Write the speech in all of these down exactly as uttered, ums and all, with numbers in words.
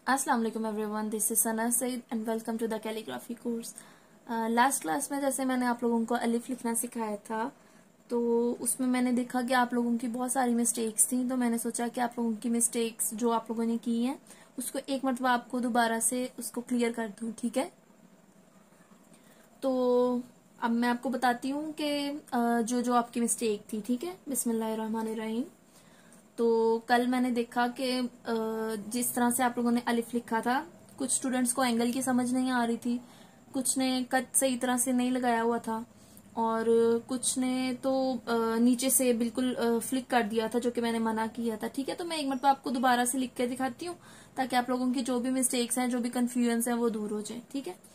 अस्सलाम वालेकुम everyone, this is Sana Saeed and welcome to the calligraphy course. Last class में जैसे मैंने आप लोगों को अलिफ लिखना सिखाया था, तो उसमें मैंने देखा कि आप लोगों की बहुत सारी मिस्टेक्स थी। तो मैंने सोचा कि आप लोगों की मिस्टेक्स जो आप लोगों ने की हैं उसको एक मरतबा आपको दोबारा से उसको क्लियर कर दूं, ठीक है। तो अब मैं आपको बताती हूँ कि जो जो आपकी मिस्टेक थी, ठीक है। बिस्मिल्लाहिर्रहमानिर्रहीम। तो कल मैंने देखा कि जिस तरह से आप लोगों ने अलिफ लिखा था, कुछ स्टूडेंट्स को एंगल की समझ नहीं आ रही थी, कुछ ने कट सही तरह से नहीं लगाया हुआ था और कुछ ने तो नीचे से बिल्कुल फ्लिक कर दिया था, जो कि मैंने मना किया था, ठीक है। तो मैं एक मतलब आपको दोबारा से लिख के दिखाती हूँ ताकि आप लोगों की जो भी मिस्टेक्स हैं, जो भी कंफ्यूजन है, वो दूर हो जाए, ठीक है।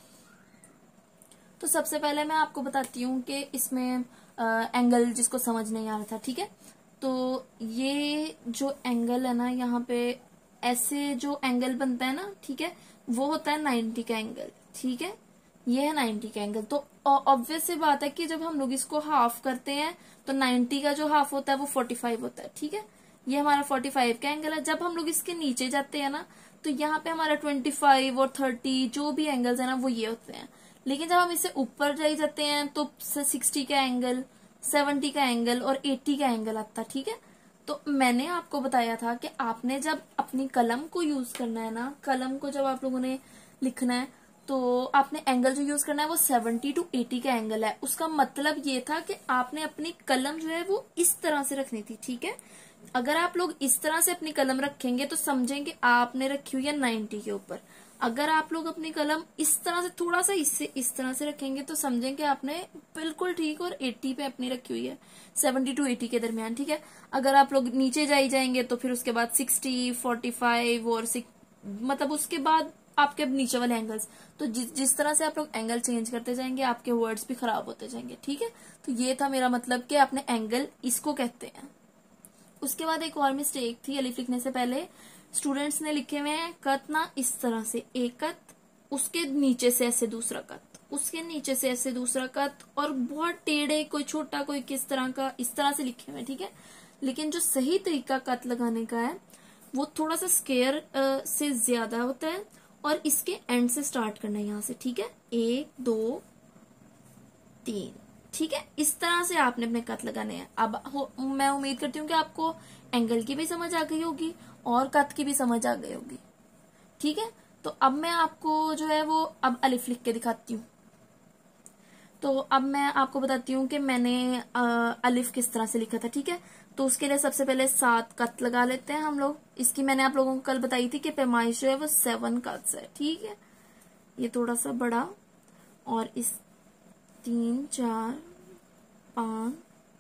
तो सबसे पहले मैं आपको बताती हूँ कि इसमें एंगल जिसको समझ नहीं आ रहा था, ठीक है। तो ये जो एंगल है ना, यहाँ पे ऐसे जो एंगल बनता है ना, ठीक है, वो होता है नाइन्टी का एंगल, ठीक है। ये है नाइन्टी का एंगल। तो ऑब्वियस सी बात है कि जब हम लोग इसको हाफ करते हैं तो नाइन्टी का जो हाफ होता है वो फोर्टी फाइव होता है, ठीक है। ये हमारा फोर्टी फाइव का एंगल है। जब हम लोग इसके नीचे जाते हैं ना, तो यहाँ पे हमारा ट्वेंटी फाइव और थर्टी जो भी एंगल्स है ना, वो ये होते हैं। लेकिन जब हम इससे ऊपर जाई जाते हैं तो सिक्सटी का एंगल, सेवेंटी का एंगल और एट्टी का एंगल आता है, ठीक है। तो मैंने आपको बताया था कि आपने जब अपनी कलम को यूज करना है ना, कलम को जब आप लोगों ने लिखना है तो आपने एंगल जो यूज करना है वो सेवेंटी टू एटी का एंगल है। उसका मतलब ये था कि आपने अपनी कलम जो है वो इस तरह से रखनी थी, ठीक है। अगर आप लोग इस तरह से अपनी कलम रखेंगे तो समझेंगे आपने रखी हुई है नाइन्टी के ऊपर। अगर आप लोग अपनी कलम इस तरह से थोड़ा सा इससे इस तरह से रखेंगे तो समझेंगे आपने बिल्कुल ठीक और एट्टी पे अपनी रखी हुई है, सेवेंटी टू एट्टी के दरमियान, ठीक है। अगर आप लोग नीचे जाई जाएंगे तो फिर उसके बाद सिक्सटी, फोर्टी फाइव और मतलब उसके बाद आपके नीचे वाले एंगल्स। तो जिस जिस तरह से आप लोग एंगल चेंज करते जाएंगे आपके वर्ड्स भी खराब होते जाएंगे, ठीक है। तो ये था मेरा मतलब कि आपने एंगल इसको कहते हैं। उसके बाद एक और मिस्टेक थी अलिफ लिखने से पहले, स्टूडेंट्स ने लिखे हुए हैं कत ना इस तरह से, एक कत, उसके नीचे से ऐसे दूसरा कत, उसके नीचे से ऐसे दूसरा कत, और बहुत टेढ़े, कोई छोटा कोई किस तरह का, इस तरह से लिखे हुए हैं, ठीक है। लेकिन जो सही तरीका कत लगाने का है वो थोड़ा सा स्केयर से ज्यादा होता है और इसके एंड से स्टार्ट करना है, यहाँ से, ठीक है। एक, दो, तीन, ठीक है। इस तरह से आपने अपने कत लगाने हैं। अब हो, मैं उम्मीद करती हूँ कि आपको एंगल की भी समझ आ गई होगी और कत की भी समझ आ गई होगी, ठीक है। तो अब मैं आपको जो है वो अब अलिफ लिख के दिखाती हूँ। तो अब मैं आपको बताती हूँ कि मैंने आ, अलिफ किस तरह से लिखा था, ठीक है। तो उसके लिए सबसे पहले सात कत लगा लेते हैं हम लोग। इसकी मैंने आप लोगों को कल बताई थी कि पैमाइश जो है वो सेवन कट्स है, ठीक है। ये थोड़ा सा बड़ा, और इस तीन, चार, पांच,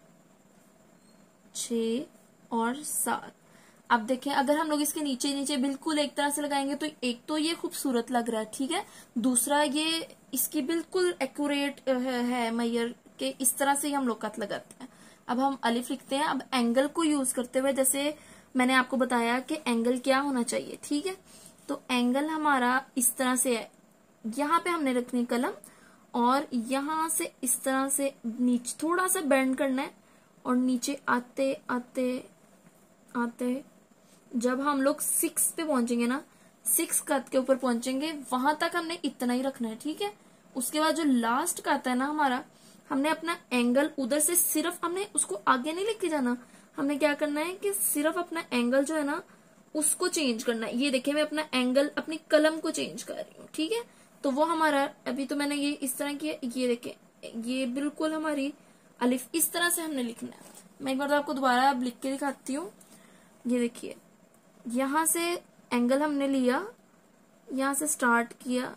छ और सात। अब देखें, अगर हम लोग इसके नीचे नीचे बिल्कुल एक तरह से लगाएंगे तो एक तो ये खूबसूरत लग रहा है, ठीक है। दूसरा ये इसकी बिल्कुल एक्यूरेट है मैयर के, इस तरह से ही हम लोग कत लगाते हैं। अब हम अलिफ लिखते हैं। अब एंगल को यूज करते हुए जैसे मैंने आपको बताया कि एंगल क्या होना चाहिए, ठीक है। तो एंगल हमारा इस तरह से है, यहाँ पे हमने रखनी कलम और यहां से इस तरह से नीचे थोड़ा सा बेंड करना है और नीचे आते आते आते जब हम लोग सिक्स पे पहुंचेंगे ना, सिक्स कत के ऊपर पहुंचेंगे, वहां तक हमने इतना ही रखना है, ठीक है। उसके बाद जो लास्ट कत है ना हमारा, हमने अपना एंगल उधर से सिर्फ, हमने उसको आगे नहीं लेके जाना। हमने क्या करना है कि सिर्फ अपना एंगल जो है ना उसको चेंज करना है। ये देखिए, मैं अपना एंगल अपनी कलम को चेंज कर रही हूँ, ठीक है। तो वो हमारा, अभी तो मैंने ये इस तरह किया, ये देखे, ये बिल्कुल हमारी अलिफ इस तरह से हमने लिखना है। मैं एक बार तो आपको दोबारा अब लिख के दिखाती हूँ। ये देखिए, यहां से एंगल हमने लिया, यहां से स्टार्ट किया,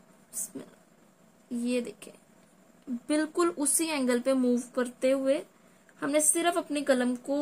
ये देखे बिल्कुल उसी एंगल पे मूव करते हुए हमने सिर्फ अपनी कलम को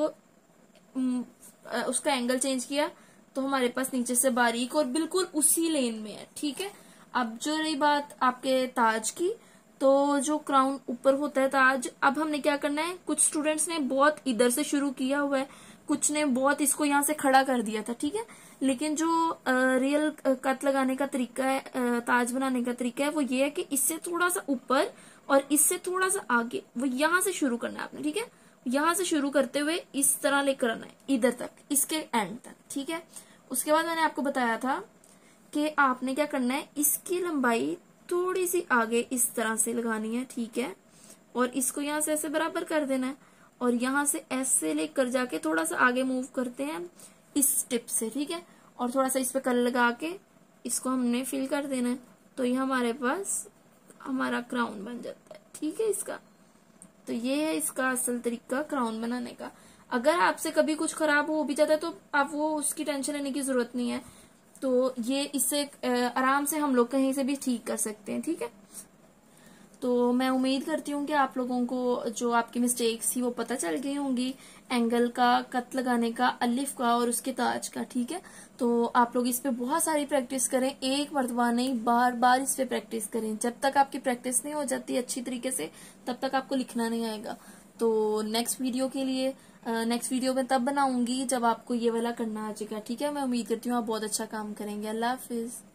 उसका एंगल चेंज किया, तो हमारे पास नीचे से बारीक और बिल्कुल उसी लेन में है, ठीक है। अब जो रही बात आपके ताज की, तो जो क्राउन ऊपर होता है ताज, अब हमने क्या करना है, कुछ स्टूडेंट्स ने बहुत इधर से शुरू किया हुआ है, कुछ ने बहुत इसको यहाँ से खड़ा कर दिया था, ठीक है। लेकिन जो रियल कत लगाने का तरीका है, ताज बनाने का तरीका है, वो ये है कि इससे थोड़ा सा ऊपर और इससे थोड़ा सा आगे, वो यहाँ से शुरू करना है आपने, ठीक है। यहाँ से शुरू करते हुए इस तरह लेकर आना है इधर तक, इसके एंड तक, ठीक है। उसके बाद मैंने आपको बताया था कि आपने क्या करना है, इसकी लंबाई थोड़ी सी आगे इस तरह से लगानी है, ठीक है। और इसको यहाँ से ऐसे बराबर कर देना है और यहाँ से ऐसे लेकर जाके थोड़ा सा आगे मूव करते हैं इस टिप से, ठीक है। और थोड़ा सा इस पे कलर लगा के इसको हमने फिल कर देना है, तो ये हमारे पास हमारा क्राउन बन जाता है, ठीक है इसका। तो ये है इसका असल तरीका क्राउन बनाने का। अगर आपसे कभी कुछ खराब हो भी जाता है तो आप वो उसकी टेंशन लेने की जरूरत नहीं है, तो ये इससे आराम से हम लोग कहीं से भी ठीक कर सकते हैं, ठीक है। तो मैं उम्मीद करती हूँ कि आप लोगों को जो आपकी मिस्टेक्स थी वो पता चल गई होंगी, एंगल का, कत लगाने का, अलिफ का और उसके ताज का, ठीक है। तो आप लोग इस पे बहुत सारी प्रैक्टिस करें, एक मरतबा नहीं बार बार इस पे प्रैक्टिस करें। जब तक आपकी प्रैक्टिस नहीं हो जाती अच्छी तरीके से तब तक आपको लिखना नहीं आएगा। तो नेक्स्ट वीडियो के लिए नेक्स्ट वीडियो में तब बनाऊंगी जब आपको ये वाला करना आ जाएगा, ठीक है। मैं उम्मीद करती हूँ आप बहुत अच्छा काम करेंगे। अल्लाह हाफिज।